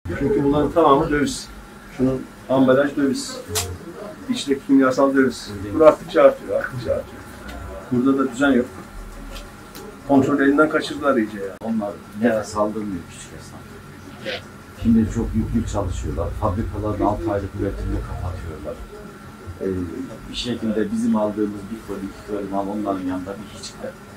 Çünkü bunların tamamı döviz. Şunun ambalaj döviz. İçteki kimyasal döviz. Bu arttıkça artıyor, arttıkça artıyor. Burada da düzen yok. Kontrol elinden kaçırdılar iyice ya. Onlar yere saldırmıyor küçük esnaf. Şimdi çok yüklü çalışıyorlar. Fabrikaların 6 aylık üretimini kapatıyorlar. Bir şekilde bizim aldığımız bir koli, iki koli mal onların yanında bir hiç